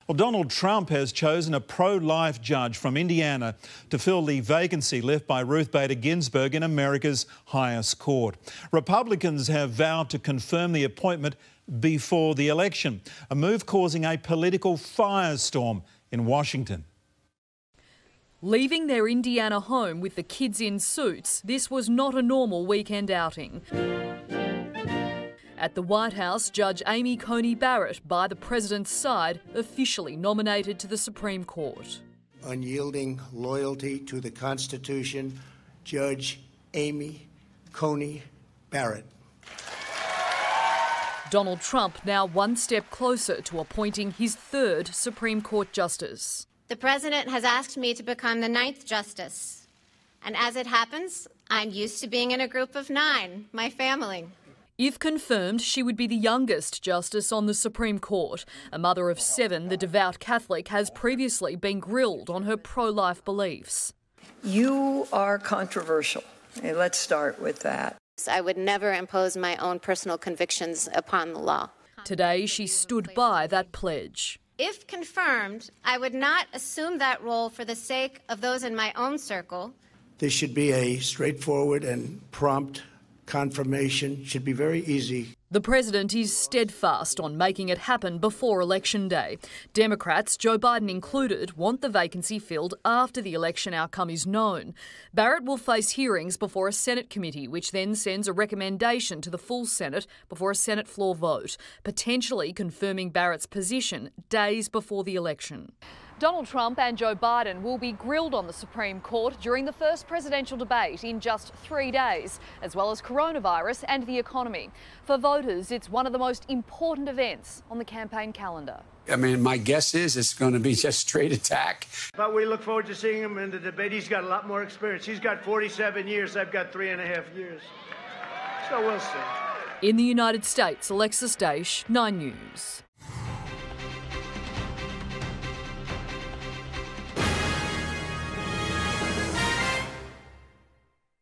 Well, Donald Trump has chosen a pro-life judge from Indiana to fill the vacancy left by Ruth Bader Ginsburg in America's highest court. Republicans have vowed to confirm the appointment before the election, a move causing a political firestorm in Washington. Leaving their Indiana home with the kids in suits, this was not a normal weekend outing. At the White House, Judge Amy Coney Barrett, by the president's side, officially nominated to the Supreme Court. Unyielding loyalty to the Constitution, Judge Amy Coney Barrett. Donald Trump now one step closer to appointing his third Supreme Court justice. The president has asked me to become the 9th justice. And as it happens, I'm used to being in a group of 9, my family. If confirmed, she would be the youngest justice on the Supreme Court. A mother of 7, the devout Catholic, has previously been grilled on her pro-life beliefs. You are controversial. Hey, let's start with that. I would never impose my own personal convictions upon the law. Today, she stood by that pledge. If confirmed, I would not assume that role for the sake of those in my own circle. This should be a straightforward and prompt confirmation. Should be very easy. The president is steadfast on making it happen before Election Day. Democrats, Joe Biden included, want the vacancy filled after the election outcome is known. Barrett will face hearings before a Senate committee, which then sends a recommendation to the full Senate before a Senate floor vote, potentially confirming Barrett's position days before the election. Donald Trump and Joe Biden will be grilled on the Supreme Court during the first presidential debate in just 3 days, as well as coronavirus and the economy. For voters, it's one of the most important events on the campaign calendar. I mean, my guess is it's going to be just straight attack. But we look forward to seeing him in the debate. He's got a lot more experience. He's got 47 years. I've got 3.5 years. So we'll see. In the United States, Alexis Daish, 9 News.